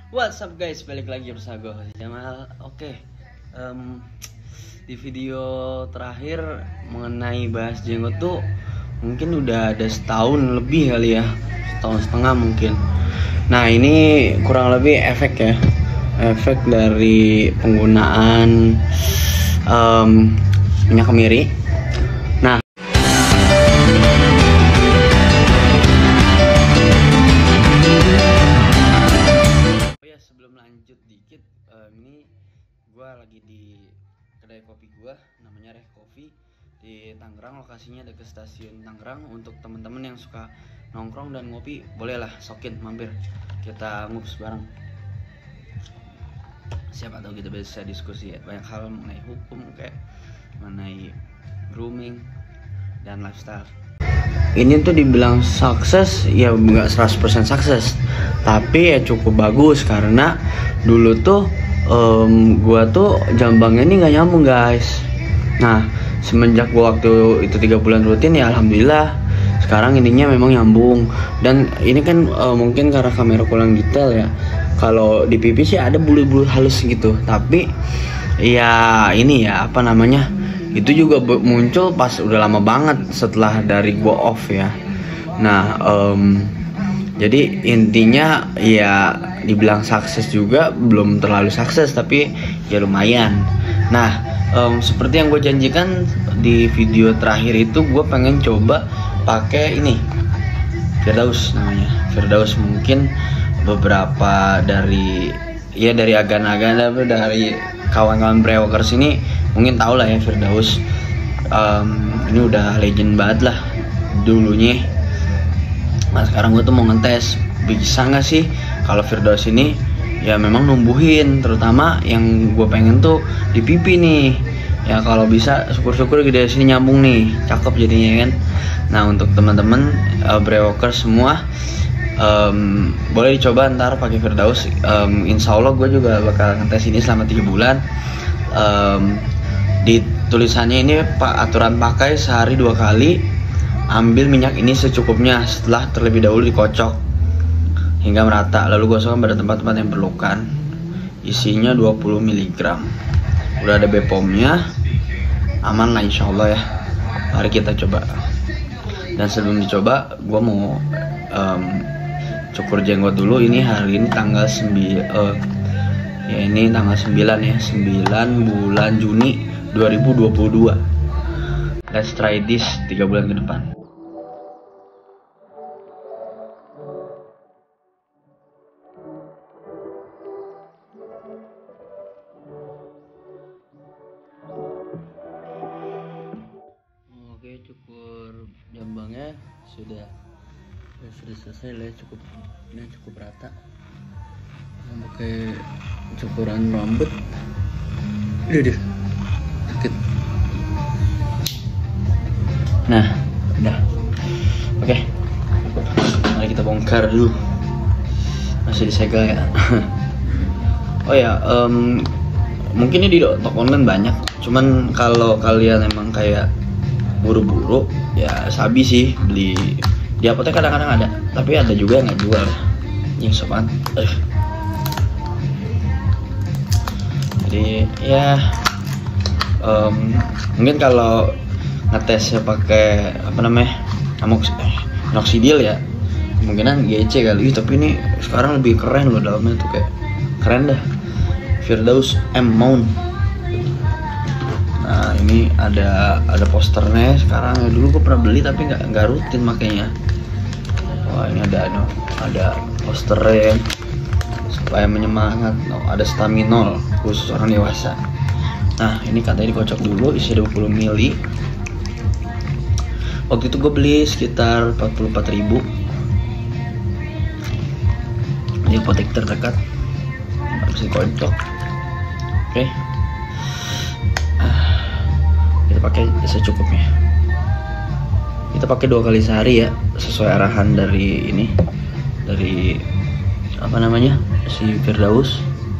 What's up guys, balik lagi bersama gue Jamal. Di video terakhir mengenai bahas jenggot tuh mungkin udah ada setahun lebih kali ya, setahun setengah mungkin. Nah ini kurang lebih efek dari penggunaan minyak kemiri. Nah sebelum lanjut dikit, ini gue lagi di kedai kopi gue, namanya Reh Coffee di Tangerang. Lokasinya dekat stasiun Tangerang. Untuk teman-teman yang suka nongkrong dan ngopi, bolehlah sokin mampir, kita ngups bareng. Siapa tahu kita bisa diskusi ya, banyak hal mengenai hukum, kayak mengenai grooming dan lifestyle. Ini tuh dibilang sukses ya nggak 100% sukses, tapi ya cukup bagus karena dulu tuh gua tuh jambangnya ini nggak nyambung guys. Nah semenjak gua waktu itu 3 bulan rutin ya alhamdulillah sekarang ininya memang nyambung. Dan ini kan mungkin karena kamera kurang detail ya, kalau di pipi sih ada bulu-bulu halus gitu, tapi ya ini ya apa namanya, itu juga muncul pas udah lama banget setelah dari gua off ya. Nah jadi intinya ya dibilang sukses juga belum terlalu sukses, tapi ya lumayan. Nah seperti yang gue janjikan di video terakhir itu, gue pengen coba pakai ini Firdaus namanya. Firdaus mungkin beberapa dari agan-agan dari kawan-kawan brewokers ini mungkin tau lah ya Firdaus. Ini udah legend banget lah dulunya. Nah sekarang gue tuh mau ngetes bisa nggak sih kalau Firdaus ini ya memang numbuhin, terutama yang gue pengen tuh di pipi nih ya. Kalau bisa syukur-syukur gede sini nyambung nih, cakep jadinya kan. Nah untuk teman-teman brewokers semua, boleh dicoba ntar pakai Firdaus. Insya Allah gue juga bakal ngetes ini selama 3 bulan. Di tulisannya ini aturan pakai sehari 2 kali. Ambil minyak ini secukupnya setelah terlebih dahulu dikocok hingga merata, lalu gosokkan pada tempat-tempat yang perlukan. Isinya 20 mg. Udah ada BPOM-nya, aman lah insya Allah ya. Mari kita coba. Dan sebelum dicoba, gue mau cukur jenggot dulu. Ini hari ini tanggal 9 ya, ini tanggal 9 ya, 9 bulan Juni 2022. Let's try this 3 bulan ke depan. Oke, cukur jambangnya sudah selesai lah, ini cukup rata. Pakai cukuran rambut. Deh. Dikit. Nah, udah. Oke. Mari kita bongkar dulu. Masih disegel ya. Oh ya, mungkin ini di toko online banyak. Cuman kalau kalian emang kayak buru-buru, ya sabi sih beli di apotek kadang-kadang ada, tapi ada juga yang nggak jual. Yang sopan. Jadi ya mungkin kalau ngetesnya pakai apa namanya minoxidil ya kemungkinan GC kali. Tapi ini sekarang lebih keren loh, dalamnya tuh kayak keren dah, Firdaus M Mount. Nah ini ada posternya sekarang ya. Dulu gue pernah beli tapi nggak rutin makanya. Wah ini ada posternya supaya menyemangat. Ada staminol khusus orang dewasa. Nah ini katanya dikocok dulu, isi 20 ml. Waktu itu gue beli sekitar 44.000 di apotek terdekat. Harus dikocok. Oke. Kita pakai secukupnya. Kita pakai 2 kali sehari ya, sesuai arahan dari ini, dari apa namanya, si Firdaus.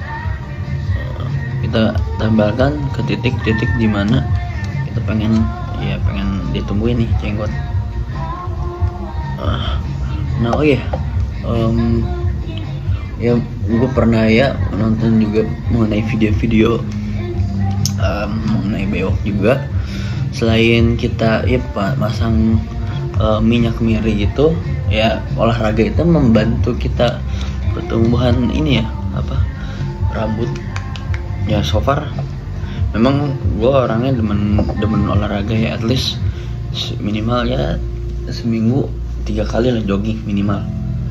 Kita tambahkan ke titik-titik di mana kita pengen ditumbuhin nih jenggot. Nah oh iya, ya gue pernah ya nonton juga mengenai video-video mengenai bewok juga. Selain kita ya pasang minyak kemiri gitu ya, olahraga itu membantu kita pertumbuhan ini ya rambut ya. So far memang gue orangnya demen olahraga ya, at least minimal ya seminggu 3 kali lah jogging minimal.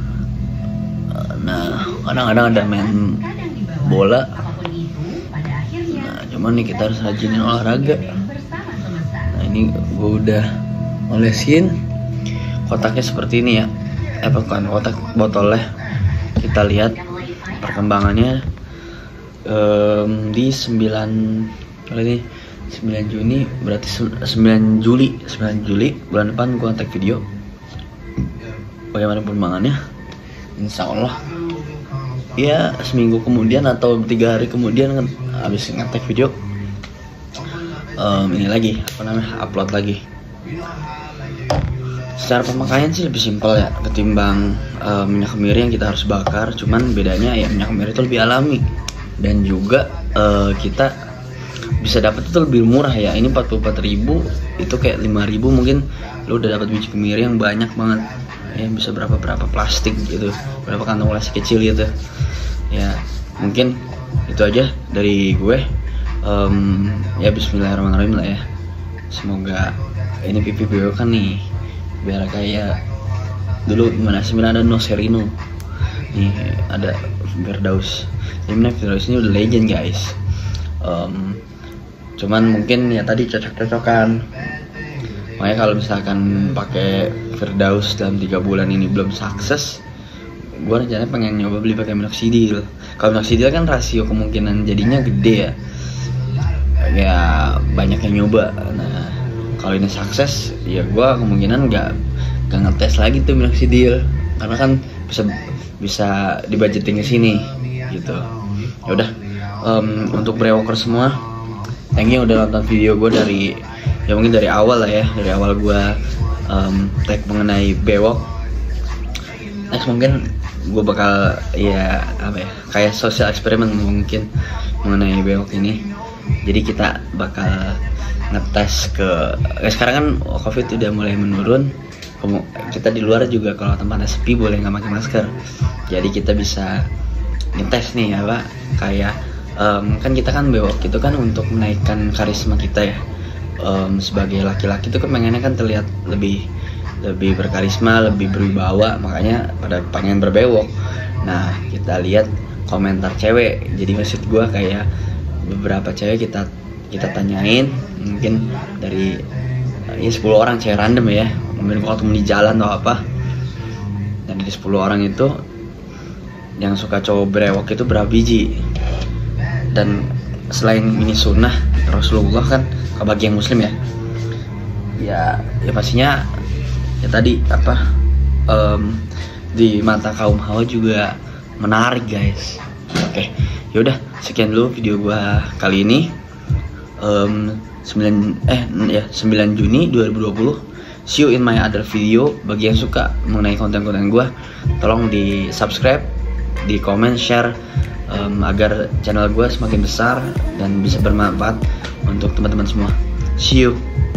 Nah kadang-kadang ada main bola. Nah cuman nih kita harus rajinin olahraga. Nah ini gue udah olesin kotaknya seperti ini ya, bukan kotak, botolnya. Kita lihat perkembangannya di 9 Juni, berarti 9 Juli bulan depan gue nge-tag video bagaimana perkembangannya. Insya Allah ya seminggu kemudian atau 3 hari kemudian habis nge-tag video ini lagi upload lagi. Secara pemakaian sih lebih simpel ya ketimbang minyak kemiri yang kita harus bakar. Cuman bedanya ya minyak kemiri itu lebih alami dan juga kita bisa dapat itu lebih murah ya. Ini 44.000, itu kayak 5.000 mungkin lo udah dapat biji kemiri yang banyak banget ya, bisa berapa plastik gitu, berapa kantong plastik kecil gitu ya. Mungkin itu aja dari gue. Ya bismillahirrahmanirrahim lah ya. Semoga ini pipi gue kan nih biar kayak dulu gimana sebenarnya ada Nocerino nih, ada Firdaus. Ini Firdaus ini udah legend guys. Cuman mungkin ya tadi cocok-cocokan. Makanya kalau misalkan pakai Firdaus dalam 3 bulan ini belum sukses, gue rencananya pengen nyoba beli pakai minoxidil. Kalau minoxidil kan rasio kemungkinan jadinya gede ya. Ya banyak yang nyoba. Nah kalau ini sukses ya gue kemungkinan nggak ngetes lagi tuh minoxidil, karena kan bisa dibudgeting ke sini gitu. Ya udah, untuk brewoker semua, thank you udah nonton video gue mungkin dari awal lah ya, dari awal gue tag mengenai bewok. Next mungkin gue bakal ya kayak social eksperimen mungkin mengenai bewok ini. Jadi kita bakal ngetes sekarang kan COVID udah mulai menurun. Kita di luar juga kalau tempatnya sepi boleh nggak pakai masker. Jadi kita bisa ngetes nih kayak kan kita kan bewok itu kan untuk menaikkan karisma kita ya. Sebagai laki-laki itu kan pengennya kan terlihat lebih berkarisma, lebih berwibawa, makanya pada pengen berbewok. Nah kita lihat komentar cewek. Jadi maksud gue kayak beberapa cewek kita tanyain, mungkin dari 10 orang cewek random ya, mungkin kalau ketemu di jalan atau apa. Dan dari 10 orang itu yang suka cowok berewok itu berapa biji. Dan selain ini sunnah Rasulullah kan bagi yang muslim ya pastinya ya tadi di mata kaum hawa juga menarik guys. Oke, yaudah sekian dulu video gua kali ini. 9 Juni 2020. See you in my other video. Bagi yang suka mengenai konten-konten gua, tolong di subscribe, di comment, share, agar channel gua semakin besar dan bisa bermanfaat untuk teman-teman semua. See you.